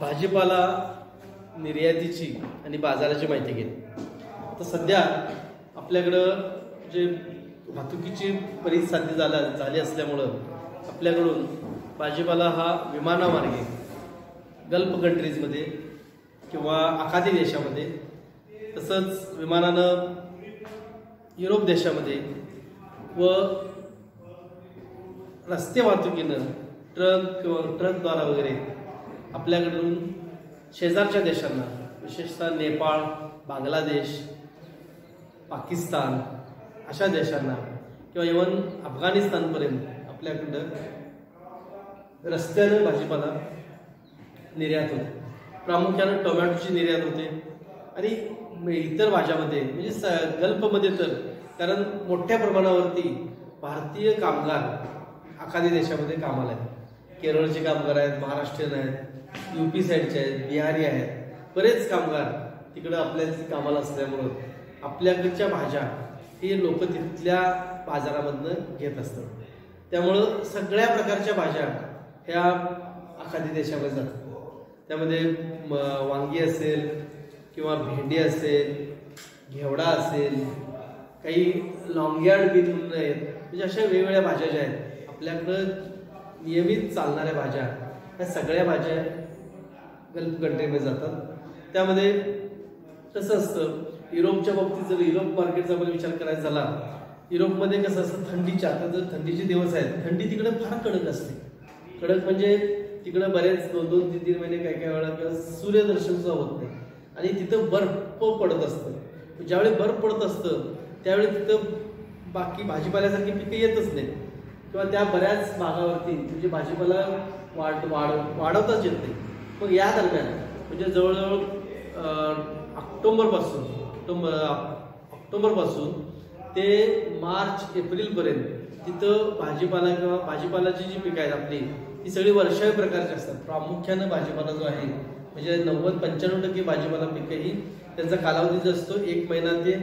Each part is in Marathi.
भाजीपाला निर्यातीची आणि बाजाराची माहिती घेतली। आता सध्या आपल्याकडं जे वाहतुकीची परिस्थिती झाली असल्यामुळं आपल्याकडून भाजीपाला हा विमानामार्गे गल्फ कंट्रीजमध्ये किंवा आखाती देशामध्ये तसंच विमानानं युरोप देशामध्ये व रस्ते वाहतुकीनं ट्रक किंवा ट्रकद्वारा वगैरे आपल्याकडून शेजारच्या देशांना विशेषतः नेपाळ, बांगलादेश, पाकिस्तान अशा देशांना किंवा इव्हन अफगाणिस्तानपर्यंत आपल्याकडं रस्त्यानं भाजीपाला निर्यात होते। प्रामुख्यानं टोमॅटोची निर्यात होते आणि इतर भाज्यामध्ये म्हणजे गल्फमध्ये तर कारण मोठ्या प्रमाणावरती भारतीय कामगार आखाती देशामध्ये कामाला आहेत। केरळचे कामगार आहेत, महाराष्ट्रीयन आहेत, यूपी साईडचे आहेत, बिहारी आहेत, बरेच कामगार तिकडं आपल्या कामाला असल्यामुळं आपल्याकडच्या भाज्या हे लोक तिथल्या बाजारामधनं घेत असतात। त्यामुळं सगळ्या प्रकारच्या भाज्या ह्या आखाती देशामध्ये जातात। त्यामध्ये वांगी असेल किंवा भेंडी असेल, घेवडा असेल, काही लॉंगयार्ड बीन म्हणून आहेत, म्हणजे अशा वेगवेगळ्या भाज्या ज्या आहेत आपल्याकडं नियमित चालणाऱ्या भाज्या ह्या सगळ्या भाज्या गल्फ कंट्रीमध्ये जातात। त्यामध्ये कसं असतं युरोपच्या बाबतीत जर युरोप मार्केटचा आपण विचार करायचा झाला, युरोपमध्ये कसं असतं थंडीच्या आता जर थंडीचे दिवस आहेत, थंडी तिकडे फार कडक असते। कडक म्हणजे तिकडे बरेच 2-3 महिने काही वेळा किंवा सूर्यदर्शन सुद्धा होत नाही आणि तिथं बर्फ पडत असतं। ज्यावेळी बर्फ पडत असतं त्यावेळी तिथं बाकी भाजीपाल्यासारखी पिके येतच नाही किंवा त्या बऱ्याच भागावरती म्हणजे भाजीपाला वाढवताच येत नाही। मग या दरम्यान म्हणजे जवळजवळ ऑक्टोबरपासून ते मार्च एप्रिलपर्यंत तिथं भाजीपाला किंवा भाजीपालाची जी पिकं आहेत आपली ती सगळी वर्षावी प्रकारची असतात। प्रामुख्यानं भाजीपाला जो आहे म्हणजे 90-95% भाजीपाला पिकं ही त्यांचा कालावधी जो असतो 1 महिना ते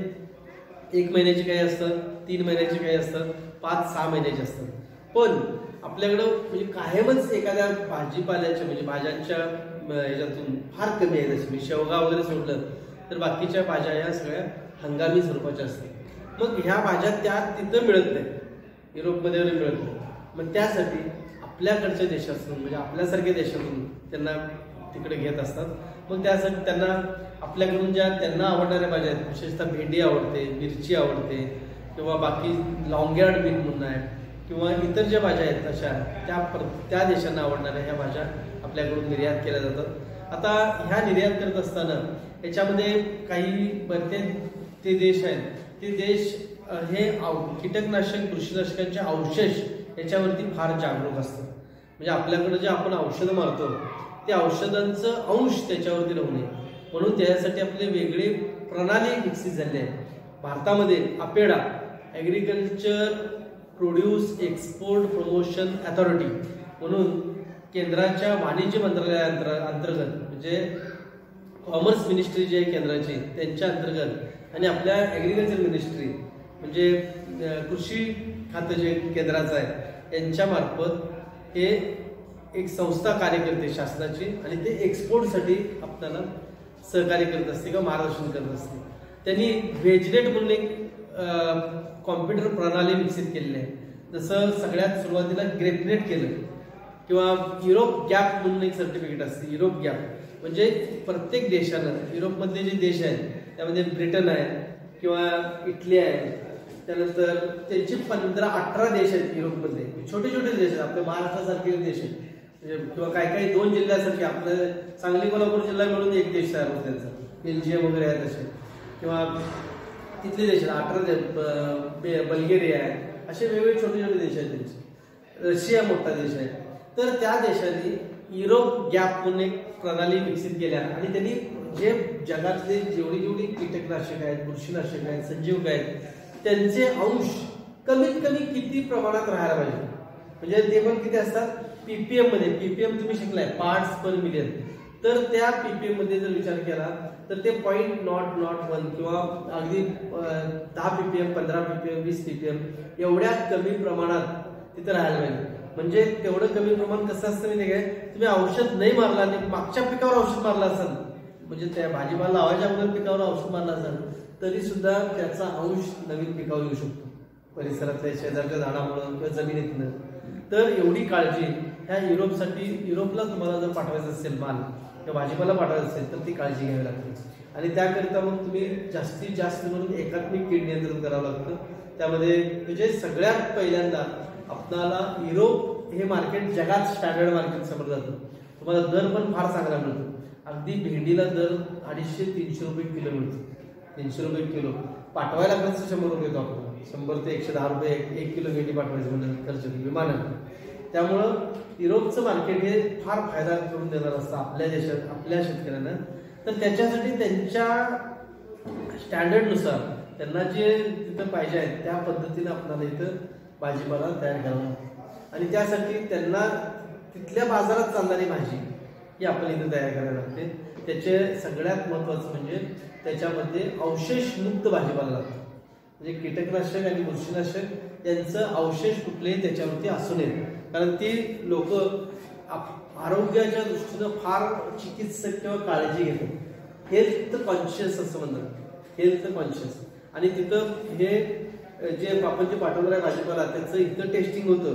1 महिन्याची काही असतात, 3 महिन्याची काही असतात, 5-6 महिन्याची असतात। पण आपल्याकडं म्हणजे कायमच एखाद्या भाजीपाल्याच्या म्हणजे भाज्यांच्या ह्याच्यातून फार कमी आहे। जशी शेवगा वगैरे सोडलं तर बाकीच्या भाज्या ह्या सगळ्या हंगामी स्वरूपाच्या असतात। मग ह्या भाज्या त्या तिथं मिळत नाही, युरोपमध्ये मिळत नाही। मग त्यासाठी आपल्याकडच्या देशातून म्हणजे आपल्यासारख्या देशातून त्यांना तिकडे घेत असतात। मग त्यासाठी त्यांना आपल्याकडून ज्या त्यांना आवडणाऱ्या भाज्या आहेत, विशेषतः भेंडी आवडते, मिरची आवडते किंवा बाकी लॉंगयार्ड बीन म्हणून आहे किंवा इतर ज्या भाज्या आहेत अशा त्या देशांना आवडणाऱ्या ह्या भाज्या आपल्याकडून निर्यात केल्या जातात। आता ह्या निर्यात करत असताना याच्यामध्ये काही ते देश आहेत, ते देश हे कीटकनाशक बुरशीनाशकांचे अवशेष याच्यावरती फार जागरूक असतात। म्हणजे आपल्याकडे जे आपण औषधं मारतो ते औषधांचं अंश त्याच्यावरती राहू नये म्हणून त्यासाठी आपले वेगळे प्रणाली विकसित झाली आहे। भारतामध्ये APEDA agriculture produce export promotion authority म्हणून केंद्राच्या वाणिज्य मंत्रालयाअंतर्गत म्हणजे कॉमर्स मिनिस्ट्री जी आहे केंद्राची त्यांच्या अंतर्गत आणि आपल्या ॲग्रिकल्चर मिनिस्ट्री म्हणजे कृषी खातं जे केंद्राचं आहे यांच्या मार्फत हे एक संस्था कार्य करते शासनाची आणि ते एक्सपोर्टसाठी आपल्याला सहकार्य करत असते किंवा मार्गदर्शन करत असते। त्यांनी वेजनेट म्हणून एक कॉम्प्युटर प्रणाली विकसित केलेली आहे। जसं सगळ्यात सुरुवातीला ग्रेपनेट केलं किंवा युरोप गॅप म्हणून एक सर्टिफिकेट असते। युरोप गॅप म्हणजे प्रत्येक देशानं युरोपमधले जे देश आहेत त्यामध्ये ब्रिटन आहे किंवा इटली आहे, त्यानंतर त्यांचे 15-18 देश आहेत युरोपमधले, छोटे छोटे देश आहेत, आपल्या महाराष्ट्रासारखे देश आहेत किंवा काही 2 जिल्ह्यासारखे आपल्या सांगली कोल्हापूर जिल्हा मिळून एक देश तयार होतो त्यांचा, बेल्जियम वगैरे आहे तसे किंवा तिथले देश आहेत 18 बल्गेरिया आहे, असे वेगवेगळे छोटे छोटे देश आहेत त्यांचे। रशिया मोठा देश आहे। तर त्या देशांनी युरोप गॅप म्हणून एक प्रणाली विकसित केल्या आणि त्यांनी जे जगातले जेवढी कीटकनाशक आहेत, बुरशीनाशक आहेत, संजीवक आहेत त्यांचे अंश कमीत कमी किती प्रमाणात राहायला पाहिजे म्हणजे ते पण किती असतात पीपीएम मध्ये। पीपीएम तुम्ही शिकलाय पार्ट्स पर मिलियन, तर त्या पीपीएम मध्ये जर विचार केला तर ते 0.001 किंवा अगदी 10 पीपीएम, 15 पीपीएम, 20 पीपीएम एवढ्या कमी प्रमाणात तिथे राहायला पाहिजे। म्हणजे तेवढं कमी प्रमाण कसं असतं माहिती काय, तुम्ही औषध नाही मारला आणि मागच्या पिकावर औषध मारला असाल, म्हणजे त्या भाजीपाला लावायच्या अगोदर पिकावर औषध मारला असाल तरी सुद्धा त्याचा अंश नवीन पिकावर येऊ शकतो, परिसरातल्या शेजारच्या झाडामुळं किंवा जमिनीतनं. तर एवढी काळजी ह्या युरोपला तुम्हाला जर पाठवायचं असेल माल किंवा भाजीपाला पाठवायचं असेल तर ती काळजी घ्यावी लागते. आणि त्याकरिता मग तुम्ही जास्तीत जास्त म्हणून एकात्मिक कीड नियंत्रण करावं लागतं. त्यामध्ये म्हणजे सगळ्यात पहिल्यांदा आपल्याला युरोप हे मार्केट जगात स्टँडर्ड मार्केट समजलं जातं. तुम्हाला दर पण फार चांगला मिळतो. अगदी भेंडीला दर 250-300 रुपये किलो मिळतो. 300 रुपये किलो. पाठवायला खर्च 100 रुपये येतो आपल्याला. 100 ते 110 रुपये 1 किलो भेंडी पाठवायचं म्हणजे खर्च विमानाने. त्यामुळं युरोपचं मार्केट हे फार फायदा करून देणार असतं आपल्या देशात आपल्या शेतकऱ्यांना. तर त्याच्यासाठी त्यांच्या स्टँडर्डनुसार त्यांना जे तिथं पाहिजे आहे त्या पद्धतीने आपल्याला इथं भाजीपाला तयार करावा आणि त्यासाठी त्यांना तिथल्या बाजारात चालणारी भाजी ही आपण इथं तयार करायला लागते. त्याचे सगळ्यात महत्त्वाचं म्हणजे त्याच्यामध्ये अवशेषमुक्त भाजीपाला लागतो. म्हणजे कीटकनाशक आणि बुरशीनाशक यांचं अवशेष कुठलेही त्याच्यावरती असू नये. कारण ती लोक आरोग्याच्या दृष्टीनं फार चिकित्सक किंवा काळजी घेतात. हेल्थ कॉन्शियस असं म्हणतात, हेल्थ कॉन्शियस. आणि तिथं हे जे आपण जे पाठवणार आहे भाजीपाला त्याचं इथं टेस्टिंग होतं.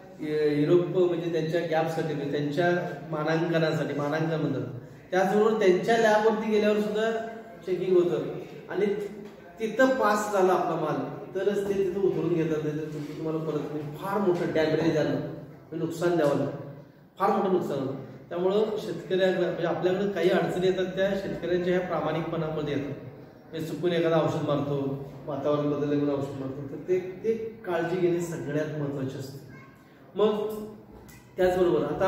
युरोप म्हणजे त्यांच्या गॅपसाठी त्यांच्या मानांकनासाठी मानांकन म्हणतात. त्याचबरोबर त्यांच्या लॅबवरती गेल्यावर सुद्धा चेकिंग होतं आणि तिथं पास झाला आपला माल तरच ते तिथं उतरून घेतात. नाही तर तुम्हाला परत फार मोठं डॅमेज झालं, नुकसान द्यावं लागतं, फार मोठं नुकसान होतं. त्यामुळं शेतकऱ्याकडे म्हणजे आपल्याकडे काही अडचणी येतात त्या शेतकऱ्यांच्या ह्या प्रामाणिकपणामध्ये येतात. म्हणजे चुकून एखादा औषध मारतो, वातावरण बदललं म्हणून औषध मारतो, तर ते काळजी घेणे सगळ्यात महत्त्वाचे असते. मग त्याचबरोबर आता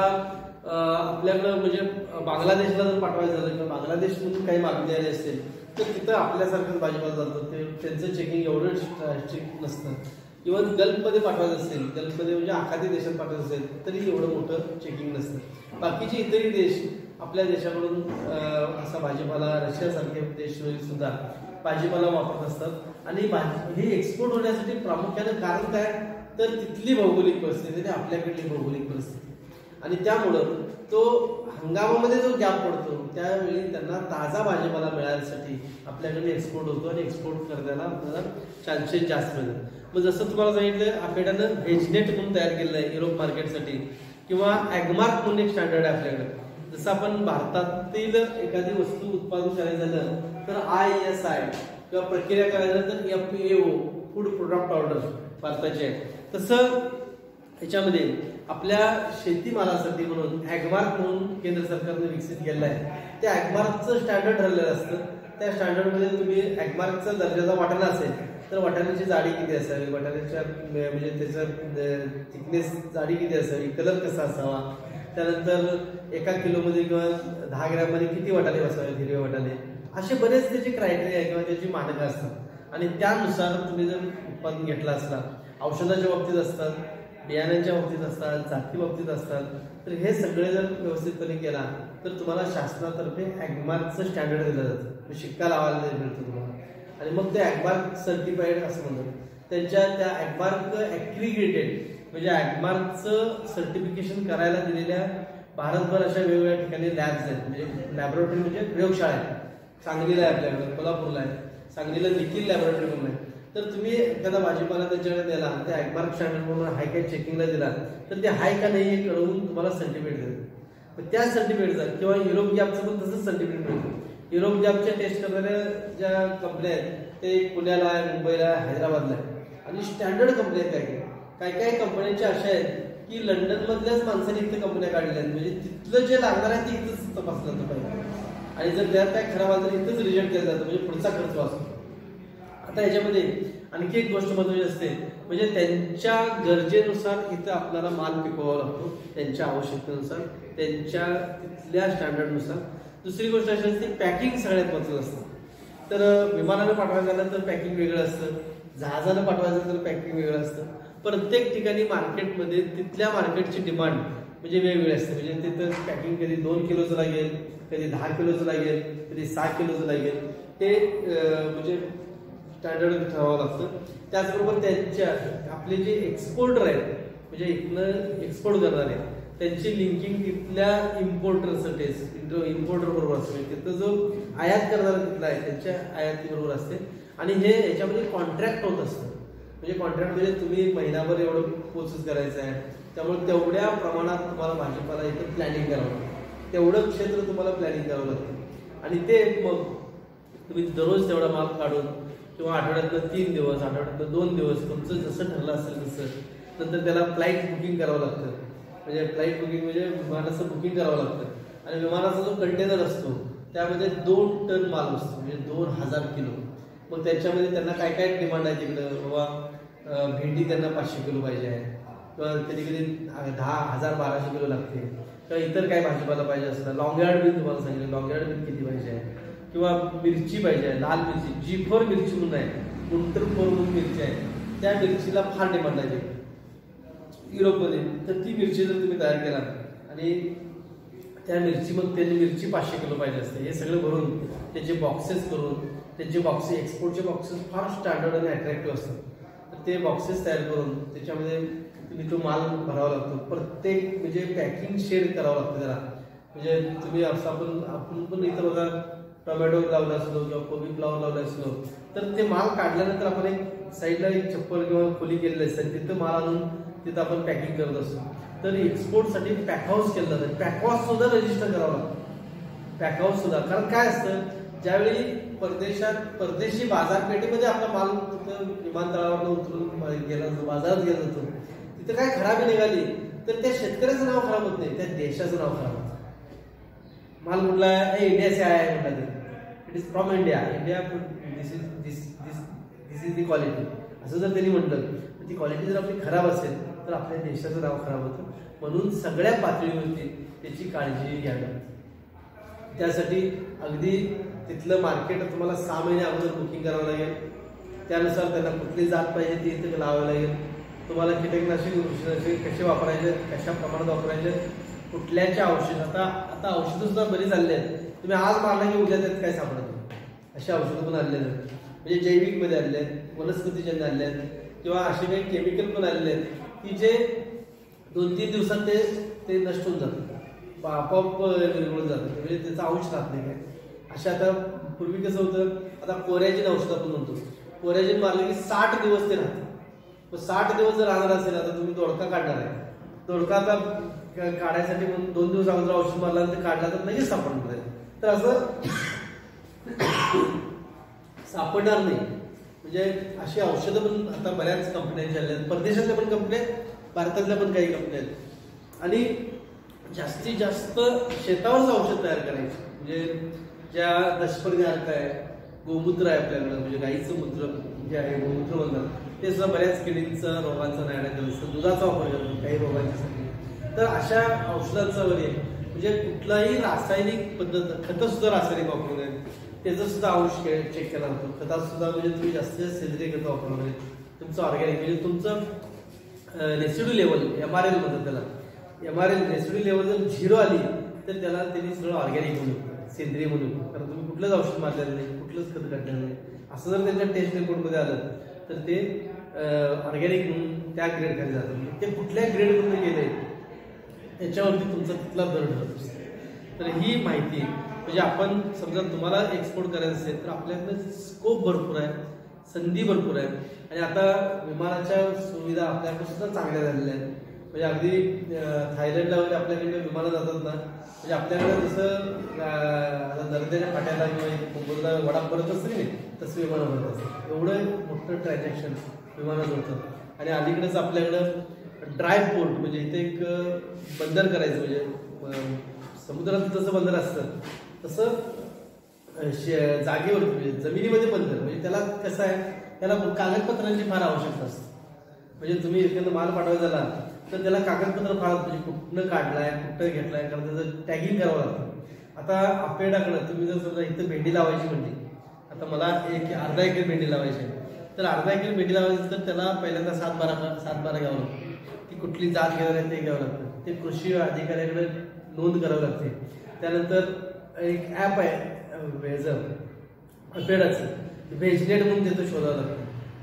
आपल्याकडं म्हणजे बांगलादेशला जर पाठवायचं झालं किंवा बांगलादेशमधून काही मागणी आली असेल तर तिथं आपल्यासारखंच भाजीपाला जातं. त्यांचं चेकिंग एवढं स्ट्रिक्ट नसतं. इव्हन गल्फमध्ये पाठवायचं असेल, गल्फमध्ये म्हणजे आखाती देशात पाठवायचं असेल तरी एवढं मोठं चेकिंग नसतं. बाकीचे इतरही देश आपल्या देशाकडून असा भाजीपाला रशियासारखे देश सुद्धा भाजीपाला वापरत असतात. आणि हे एक्सपोर्ट होण्यासाठी प्रामुख्यानं कारण काय तर तिथली भौगोलिक परिस्थिती आणि आपल्याकडली भौगोलिक परिस्थिती. आणि त्यामुळं तो हंगामामध्ये जो गॅप पडतो त्यावेळी त्यांना ताजा भाजीपाला मिळण्यासाठी आपल्याकडे एक्सपोर्ट होतो आणि एक्सपोर्ट करण्याला आपल्याला चान्सेस जास्त मिळतात. मग जसं तुम्हाला सांगितलं आपल्याकडं व्हेजनेट म्हणून तयार केलेलं आहे युरोप मार्केटसाठी किंवा ॲग्मार्क म्हणून एक स्टँडर्ड आहे आपल्याकडे. जसं आपण भारतातील एखादी वस्तू उत्पादन करायचं झालं तर ISI किंवा प्रक्रिया करायचं तर FAO फूड प्रोडक्ट ऑर्डर भारताची आहे. तसं ह्याच्यामध्ये आपल्या शेतीमालासाठी म्हणून ॲग्मार्क म्हणून केंद्र सरकारने विकसित केलेलं आहे. त्या ॲग्मार्कचं स्टँडर्ड ठरलेलं असतं. त्या स्टँडर्डमध्ये तुम्ही ॲग्मार्कचा दर्जाचा वाटाणा असेल तर वाटाण्याची जाडी किती असावी, वाटाण्याच्या म्हणजे त्याचं थिकनेस जाडी किती असावी, कलर कसा असावा, त्यानंतर 1 किलोमध्ये किंवा 10 ग्रॅममध्ये किती वाटाणे बसावेत हिरवे वाटाणे, असे बरेच त्याचे क्रायटेरिया किंवा त्याची मानकं असतात. आणि त्यानुसार तुम्ही जर उत्पादन घेतला असला, औषधाच्या बाबतीत असतात, बियाण्यांच्या बाबतीत असतात, जाती बाबतीत असतात, तर हे सगळे जर व्यवस्थितपणे केला तर तुम्हाला शासनातर्फे ॲग्मार्कचं स्टँडर्ड दिलं जातं, शिक्का लावायला मिळतो तुम्हाला. आणि मग ते ॲग्मार्क सर्टिफाईड असं म्हणतात. त्यांच्या त्या ॲग्मार्क ॲक्रिगेटेड म्हणजे ॲग्मार्कचं सर्टिफिकेशन करायला दिलेल्या भारतभर अशा वेगवेगळ्या ठिकाणी लॅब्स आहेत. म्हणजे लॅबोरेटरी म्हणजे प्रयोगशाळा आहे. सांगलीला आहे, आपल्याकडे कोल्हापूरला आहे, सांगलीला देखील लॅबोरेटरी म्हणून आहे. तर तुम्ही एखादा भाजीपाला त्यांच्याकडे दिला, त्या ॲग्मार्क स्टँडर्ड म्हणून हाय काय चेकिंगला दिला तर ते हाय का नाही हे कळवून तुम्हाला सर्टिफिकेट देतात. त्या सर्टिफिकेटचा किंवा युरोप गॅपचं पण तसंच सर्टिफिकेट मिळतं. युरोप गॅपच्या टेस्ट करणाऱ्या ज्या कंपन्या आहेत ते पुण्याला आहे, मुंबईला आहे, हैदराबादला आहे. आणि स्टँडर्ड कंपन्या आहेत. काही कंपन्यांच्या अशा आहेत की लंडनमधल्याच माणसाने इथं कंपन्या काढलेल्या आहेत. म्हणजे तिथलं जे लागणार आहे ते इथंच तपासलं जातं पाहिजे. आणि जर त्यात काय खराब आलं तर इथंच रिजेक्ट केलं जातं, म्हणजे पुढचा खर्च वाचतो. आता याच्यामध्ये आणखी एक गोष्ट महत्त्वाची असते, म्हणजे त्यांच्या गरजेनुसार इथं आपल्याला माल पिकवावा लागतो, त्यांच्या आवश्यकतेनुसार, त्यांच्या तिथल्या स्टँडर्डनुसार. दुसरी गोष्ट अशी असते पॅकिंग सगळ्यात महत्त्वाचं असतं. तर विमानानं पाठवायचं झालं तर पॅकिंग वेगळं असतं, जहाजानं पाठवायचं तर पॅकिंग वेगळं असतं. प्रत्येक ठिकाणी मार्केटमध्ये तिथल्या मार्केटची डिमांड म्हणजे वेगवेगळी असते. म्हणजे तिथं पॅकिंग कधी 2 किलोचं लागेल, कधी 10 किलोचं लागेल, कधी 6 किलोचं लागेल, ते म्हणजे स्टँडर्ड ठरवावं लागतं. त्याचबरोबर त्यांच्या आपले जे एक्सपोर्टर आहेत म्हणजे इथनं एक्सपोर्ट करणारे त्यांची लिंकिंग तिथल्या इम्पोर्टर बरोबर असते. तिथं जो आयात करणारा तिथला आहे त्यांच्या आयातीबरोबर असते. आणि हे याच्यामध्ये कॉन्ट्रॅक्ट होत असतं. म्हणजे कॉन्ट्रॅक्ट म्हणजे तुम्ही महिनाभर एवढं प्रोसेस करायचं आहे, त्यामुळे तेवढ्या प्रमाणात तुम्हाला भाजीपाला इथं प्लॅनिंग करावं लागतं. तेवढं क्षेत्र तुम्हाला प्लॅनिंग करावं लागतं. आणि ते मग तुम्ही दररोज तेवढा माल काढून किंवा आठवड्यातनं 3 दिवस, आठवड्यातनं 2 दिवस तुमचं जसं ठरलं असेल तसं, नंतर त्याला फ्लाईट बुकिंग करावं लागतं. म्हणजे फ्लाईट बुकिंग म्हणजे विमानाचं बुकिंग करावं लागतं. आणि विमानाचा जो कंटेनर असतो त्यामध्ये 2 टन माल असतो, म्हणजे 2000 किलो. मग त्याच्यामध्ये त्यांना काय काय डिमांड आहे तिकडं, बाबा भेंडी त्यांना 500 किलो पाहिजे आहे, किंवा कधी कधी 10,000-1200 किलो लागते, किंवा इतर काय भाजीपाला पाहिजे असतं. लॉंग यार्ड बीन तुम्हाला सांगितलं, लॉंग यार्ड बीन किती पाहिजे आहे, किंवा मिरची पाहिजे आहे, लाल मिरची G4 मिरची म्हणून आहे, गुंटर4 म्हणून मिरची आहे. त्या मिरचीला फार डिमांड आहे युरोपमध्ये. तर ती मिरची जर तुम्ही तयार केला आणि त्या मिरची मग त्यांनी मिरची 500 किलो पाहिजे असते, हे सगळं भरून त्याचे बॉक्सेस करून, त्यांचे बॉक्सेस एक्सपोर्टचे बॉक्सेस फार स्टँडर्ड आणि अट्रॅक्टिव्ह असतात. तर ते बॉक्सेस तयार करून त्याच्यामध्ये तुम्ही तो माल भरावा लागतो. प्रत्येक म्हणजे पॅकिंग शेड करावं लागतं त्याला. म्हणजे तुम्ही असं आपण पण इथं बघा टोमॅटो लावला असलो किंवा कोबी फ्लावर लावला असलो, तर ते माल काढल्यानंतर आपण एक साईडला एक छप्पर किंवा खोली केलेली असते, तिथं माल आणून तिथं आपण पॅकिंग करत असतो. तर एक्सपोर्टसाठी पॅक हाऊस केलं जातं. पॅक हाऊस सुद्धा रजिस्टर करावं लागतं. पॅक हाऊस सुद्धा, कारण काय असतं, ज्यावेळी परदेशी बाजारपेठेमध्ये आपला माल तिथं विमानतळावर उतरून गेला बाजारात गेला जातो, तिथं काय खराबी निघाली तर त्या शेतकऱ्याचं नाव खराब होत नाही, त्या देशाचं नाव खराब होतं. माल म्हटला इंडिया से आया है, म्हटलं it is from India, this is the quality, असं जर त्यांनी म्हटलं तर ती क्वालिटी जर आपली खराब असेल तर आपल्या देशाचं नाव खराब होतं. म्हणून सगळ्या पातळीवरती त्याची काळजी घ्यावी. त्यासाठी अगदी तिथलं मार्केट तुम्हाला 6 महिने अगोदर बुकिंग करावं लागेल. त्यानुसार त्यांना कुठली जात पाहिजे ती इथे लावावी लागेल. तुम्हाला कीटकनाशक बुरशीनाशक कसे वापरायचे, कशा प्रमाणात वापरायचे, कुठल्याच्या औषध, आता औषधं सुद्धा बरी चालली आहेत. तुम्ही आज मारला की उद्या त्यात काय सापडत नाही, अशी औषधं पण आलेली आहेत. म्हणजे जैविकमध्ये आलेले आहेत, वनस्पतीजन्य आलेले आहेत, किंवा असे काही केमिकल पण आलेले आहेत की जे 2-3 दिवसात ते नष्ट होऊन जातात, आपोआप निघून जातात. म्हणजे त्याचा अंश राहत नाही काय. अशा आता पूर्वी कसं होतं, आता कोरॅजिन औषध आपण म्हणतो, कोरॅजिन मारलं की 60 दिवस ते राहते. 60 दिवस जर राहणार असेल, आता तुम्ही दोडका काढणार आहे, दोडका आता काढायसाठी म्हणून 2 दिवस अगोदर औषध मारला ते काढला तर लगेच सापडणार आहे. तर असं सापडणार नाही. म्हणजे अशी औषधं पण आता बऱ्याच कंपन्यांच्या आल्या आहेत, परदेशातल्या पण कंपन्या आहेत, भारतातल्या पण काही कंपन्या आहेत. आणि जास्तीत जास्त शेतावरच औषध तयार करायचे. म्हणजे ज्या दशपर्णी आहे, गोमूत्र आहे आपल्याकडं, म्हणजे गाईचं मूत्र जे आहे गोमूत्र म्हणतात, ते सुद्धा बऱ्याच किडींचा रोगांचा नायडा करत, दुधाचा वापर करतात काही रोगांच्यासाठी. तर अशा औषधांचा वगैरे म्हणजे कुठलाही रासायनिक पद्धत, खतं सुद्धा रासायनिक वापरू नये, त्याचा सुद्धा अंश चेक केला जातो. खतात सुद्धा म्हणजे तुम्ही जास्तीत जास्त सेंद्रिय खतं वापरू नये. तुमचं ऑर्गॅनिक म्हणजे तुमचं रेसिड्यू लेवल MRL म्हणतात त्याला, MRL रेसिड्यू लेवल जर 0 आली तर त्याला त्यांनी सगळं ऑर्गॅनिक म्हणून, सेंद्रिय म्हणून, कारण तुम्ही कुठलंच औषध मारलेलं नाही, कुठलंच खत काढलेलं नाही. असं जर त्यांच्या टेस्ट रिपोर्टमध्ये आलं तर ते ऑर्गॅनिक म्हणून त्या ग्रेड खाली जातात. ते कुठल्या ग्रेडमध्ये गेले त्याच्यावरती तुमचा तिथला दर ठरत असतो. तर ही माहिती म्हणजे आपण समजा तुम्हाला एक्सपोर्ट करायचं असेल तर आपल्याकडे स्कोप भरपूर आहे, संधी भरपूर आहे. आणि आता विमानाच्या सुविधा आपल्याकडे सुद्धा चांगल्या झालेल्या आहेत. म्हणजे अगदी थायलंडला वगैरे आपल्याकडे विमानं जातात ना, म्हणजे आपल्याकडे जसं दर्जाच्या फाट्याला किंवा मुंबईला वडा भरत असतं की नाही, तसं विमानं भरत असतं. एवढं मोठं ट्रान्झॅक्शन विमानात होतं. आणि अलीकडेच आपल्याकडं ड्राय पोर्ट म्हणजे इथे एक बंदर करायचं, म्हणजे समुद्रात जसं बंदर असतं तसं जागेवरती म्हणजे जमिनीमध्ये बंदर. म्हणजे त्याला कसं आहे, त्याला कागदपत्रांची फार आवश्यकता असते. म्हणजे तुम्ही एखादा माल पाठवायचा झाला तर त्याला कागदपत्र फार, म्हणजे कुठनं काढलाय, कुठं घेतलाय, कारण त्याचं टॅगिंग करावं लागतं. आता आपल्याकडं तुम्ही जर समजा इथं भेंडी लावायची म्हणजे, आता मला अर्धा एकर भेंडी लावायची आहे, तर अर्धा एकर भेंडी लावायची तर त्याला पहिल्यांदा 7-12 घ्यावं लागतं. ती कुठली जात घेणार आहे ते घ्यावं लागतं. ते कृषी अधिकाऱ्याकडे नोंद करावी लागते. त्यानंतर एक ॲप आहे वेझर पेडाचं, व्हेजनेट म्हणून तिथं शोधावं लागतं.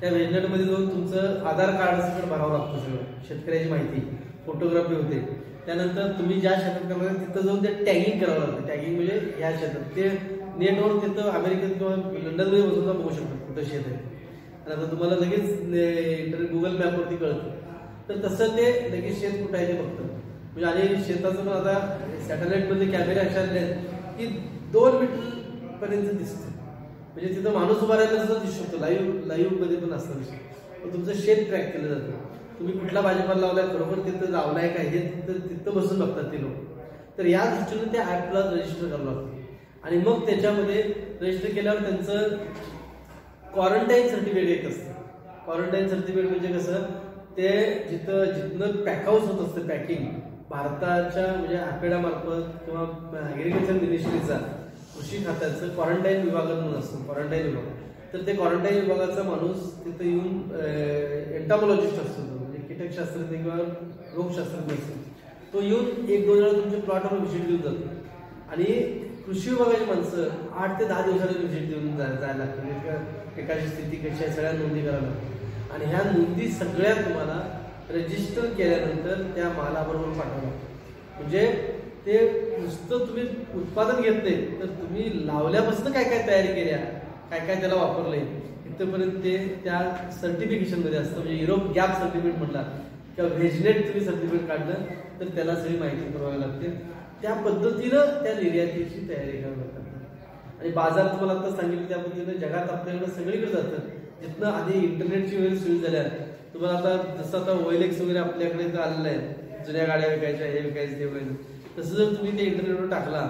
त्या वेबसाईटमध्ये जाऊन तुमचं आधार कार्ड सगळं भरावं लागतं, सगळं शेतकऱ्याची माहिती, फोटोग्राफी होते. त्यानंतर तुम्ही ज्या शेतात करणार तिथं जाऊन ते टॅगिंग करावं लागतं. टॅगिंग म्हणजे ह्या शेतात ते नेटवर तिथं अमेरिकेत किंवा लंडनमध्ये बसून बघू शकतात कुठं शेत आहे. आणि आता तुम्हाला लगेच गुगल मॅपवरती कळतं. तर तसं ते लगेच शेत कुठं आहे ते बघतं. म्हणजे आणि शेताचं पण आता सॅटेलाइटमधले कॅमेरे अशा आले आहेत की 2 मीटर पर्यंत दिसतं. म्हणजे तिथं माणूस उभा राहिला सुद्धा दिसू शकतो. लाईव्ह मध्ये पण असतं विषय. तुमचं शेत ट्रॅक केलं जातं. तुम्ही कुठला भाजीपाला लावलाय, खरोखर तिथं लावलाय काय हे तिथं बसून बघतात ते लोक. तर या दृष्टीने त्या ऍपला रजिस्टर करावं लागतं. आणि मग त्याच्यामध्ये रजिस्टर केल्यावर त्यांचं क्वारंटाईन सर्टिफिकेट एक असतं. क्वारंटाईन सर्टिफिकेट म्हणजे कसं, ते जिथनं पॅकहाऊस होत असतं पॅकिंग, भारताच्या म्हणजे आपेडा मार्फत किंवा ऍग्रिकल्चर मिनिस्ट्रीचा, कृषी खात्याचं क्वारंटाईन विभागात म्हणून असतं, क्वारंटाईन विभाग. तर ते क्वारंटाईन विभागाचा माणूस तिथं येऊन एंटॉमॉलॉजिस्ट असतो, म्हणजे कीटकशास्त्रज्ञ किंवा रोगशास्त्रज्ञ असतो. तो येऊन 1-2 वेळा तुमच्या प्लॉटवर व्हिजिट देऊन जातो. आणि कृषी विभागाची माणसं 8 ते 10 दिवसाला व्हिजिट देऊन जायला लागतं. पिकाची स्थिती कशी आहे सगळ्या नोंदी करायला लागतात. आणि ह्या नोंदी सगळ्या तुम्हाला रजिस्टर केल्यानंतर त्या मालाबरोबर पाठवावं लागतं. म्हणजे ते नुसतं तुम्ही उत्पादन घेत नाही, तर तुम्ही लावल्यापासून काय काय तयारी केल्या, काय काय त्याला वापरलंय, इथपर्यंत ते त्या सर्टिफिकेशनमध्ये असतं. म्हणजे युरोप गॅप सर्टिफिकेट म्हटला किंवा व्हेजनेट तुम्ही सर्टिफिकेट काढलं तर त्याला सगळी माहिती पुरवावी लागते. त्या पद्धतीनं त्या निर्यातीची तयारी करावी लागते. आणि बाजार तुम्हाला आता सांगितलं त्या पद्धतीनं जगात आपल्याकडे सगळीकडे जातं. जिथनं आधी इंटरनेटची वगैरे सुविधा झाल्या, तुम्हाला आता जसं आता OLX वगैरे आपल्याकडे आलेलं आहे, जुन्या गाड्या विकायच्या, हे विकायचं ते वगैरे, तसं जर तुम्ही ते इंटरनेटवर टाकला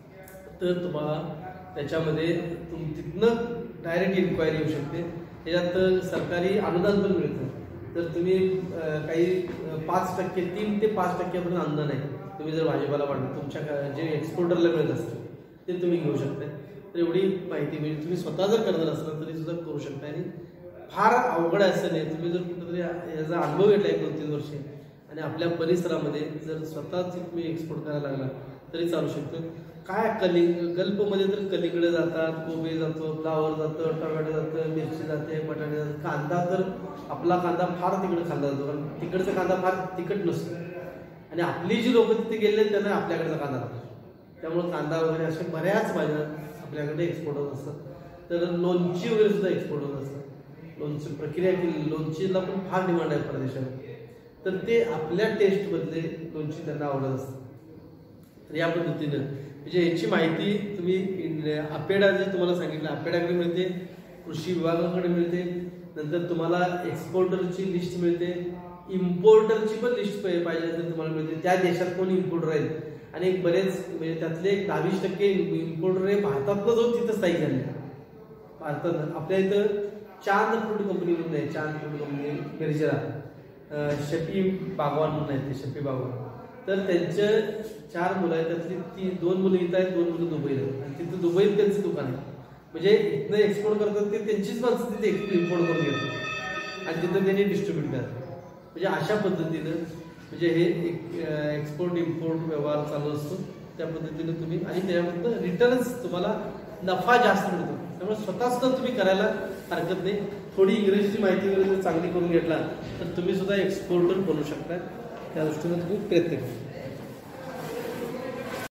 तर तुम्हाला त्याच्यामध्ये तिथनं डायरेक्ट इन्क्वायरी येऊ शकते. त्याच्यात सरकारी अनुदान पण मिळतं. तर तुम्ही काही 5%, 3 ते 5% अनुदान आहे. तुम्ही जर भाजीपाला वाढवलं तुमच्या जे एक्सपोर्टरला मिळत असतं ते तुम्ही घेऊ शकता. तर एवढी माहिती म्हणजे तुम्ही स्वतः जर करणार असला तरी सुद्धा करू शकता. आणि फार अवघड असं नाही. तुम्ही जर कुठेतरी याचा अनुभव घेतला 1-2-3 वर्षे आणि आपल्या परिसरामध्ये जर स्वतःच तुम्ही एक्सपोर्ट करायला लागला तरी चालू शकतो. काय गल्पमध्ये तर कलिंगडं जातात, कोबी जातो, फ्लावर जातं, टोमॅटो जातं, मिरची जाते, बटाटे जातात. कांदा तर आपला कांदा फार तिकडे खाल्ला जातो, कारण तिकडचा कांदा फार तिखट नसतो. आणि आपली जी लोक तिथे गेले त्यांना आपल्याकडचा कांदा लागतो. त्यामुळे कांदा वगैरे अशा बऱ्याच भाज्या आपल्याकडे एक्सपोर्ट होत असतात. तर लोणची वगैरे सुद्धा एक्सपोर्ट होत असतात. लोणची प्रक्रिया केली, लोणचीला पण फार डिमांड आहे परदेशात. तर ते आपल्या टेस्ट बदले लोणची त्यांना आवडत असतं. तर या पद्धतीनं म्हणजे याची माहिती तुम्ही आपेडा जे तुम्हाला सांगितलं, आपेडाकडे मिळते, कृषी विभागाकडे मिळते. नंतर तुम्हाला एक्सपोर्टरची लिस्ट मिळते, इम्पोर्टरची पण लिस्ट पाहिजे तर तुम्हाला मिळते. त्या देशात कोण इम्पोर्टर आहेत. आणि बरेच म्हणजे त्यातले 10-20% इम्पोर्टर हे भारतातनं जाऊन तिथं स्थायिक झाले. भारतात आपल्या इथं चांद फ्रूट कंपनी म्हणून आहे, चांद फ्रूट कंपनी मिरजेला, शफी बागवान म्हणून आहे ते, शफी बागवान. तर त्यांचे 4 मुलं आहेत, त्यातली 2 मुलं इथं आहेत, 2 मुलं दुबईला आहेत. आणि तिथं दुबईत त्यांचं दुकान आहे. म्हणजे इथनं एक्सपोर्ट करतात ते त्यांचीच माणसं तिथे इम्पोर्ट करून घेतात आणि तिथं त्यांनी डिस्ट्रीब्यूट करतात. म्हणजे अशा पद्धतीनं म्हणजे हे एक्सपोर्ट इम्पोर्ट व्यवहार चालू असतो. त्या पद्धतीने तुम्ही आणि त्याच्यामधून रिटर्न्स तुम्हाला नफा जास्त मिळतो. त्यामुळे स्वतः सुद्धा तुम्ही करायला हरकत नाही. थोडी इंग्रजीची माहिती वगैरे चांगली करून घेतला तर तुम्ही सुद्धा एक्सपोर्टर बनू शकता. त्या दृष्टीने तुम्ही प्रयत्न करा.